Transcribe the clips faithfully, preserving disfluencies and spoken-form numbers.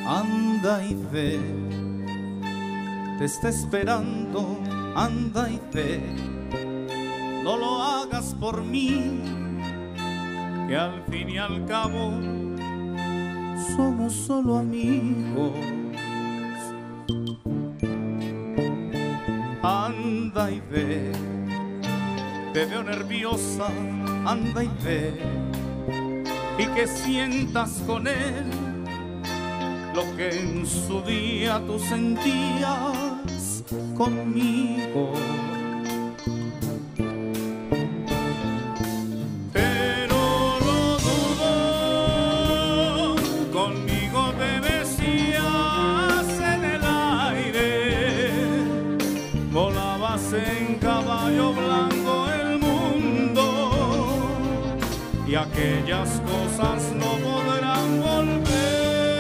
Anda y ve, te está esperando, anda y ve. No lo hagas por mí, que al fin y al cabo somos solo amigos. Anda y ve, te veo nerviosa, anda y ve, y que sientas con él lo que en su día tú sentías conmigo. Pero lo dudo, conmigo te decías en el aire, volabas en caballo blanco el mundo, y aquellas cosas no podrán volver.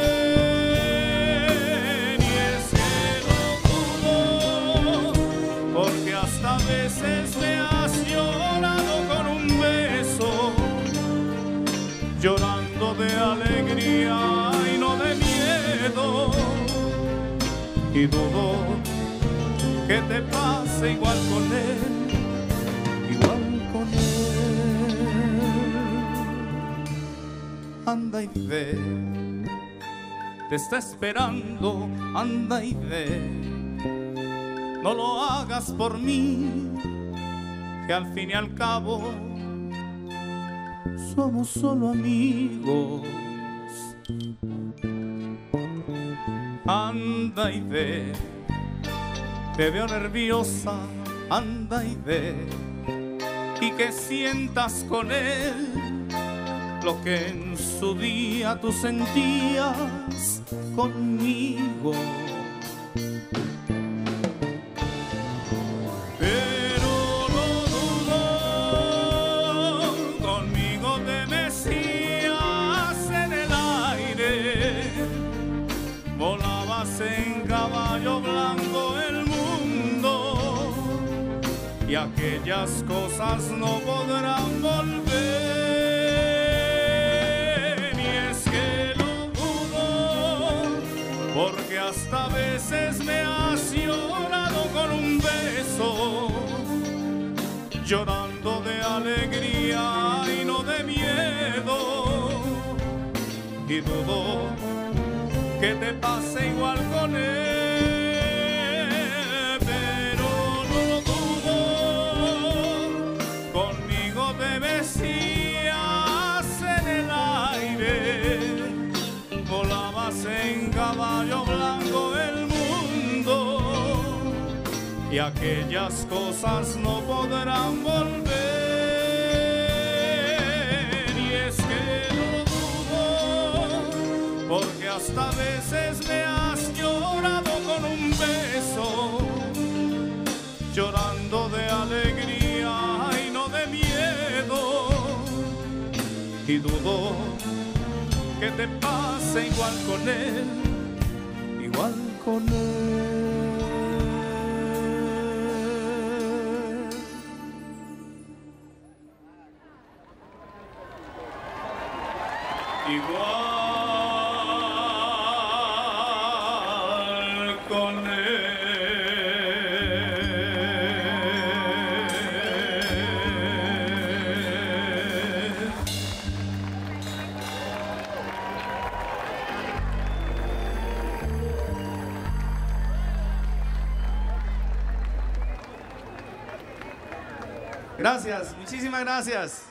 A veces me has llorado con un beso, llorando de alegría y no de miedo, y dudo que te pase igual con él, igual con él. Anda y ve, te está esperando, anda y ve. No lo hagas por mí, que al fin y al cabo somos solo amigos. Anda y ve, te veo nerviosa, anda y ve, y que sientas con él lo que en su día tú sentías conmigo. Volabas en caballo blanco el mundo, y aquellas cosas no podrán volver. Y es que lo dudo, porque hasta veces me has llorado con un beso, llorando de alegría y no de miedo, y dudo que te pase igual con él, pero no lo dudo, conmigo te besías en el aire, volabas en caballo blanco el mundo, y aquellas cosas no podrán volver. Y es que porque hasta veces me has llorado con un beso, llorando de alegría y no de miedo, y dudo que te pase igual con él, igual con él. Igual con él. Gracias, muchísimas gracias.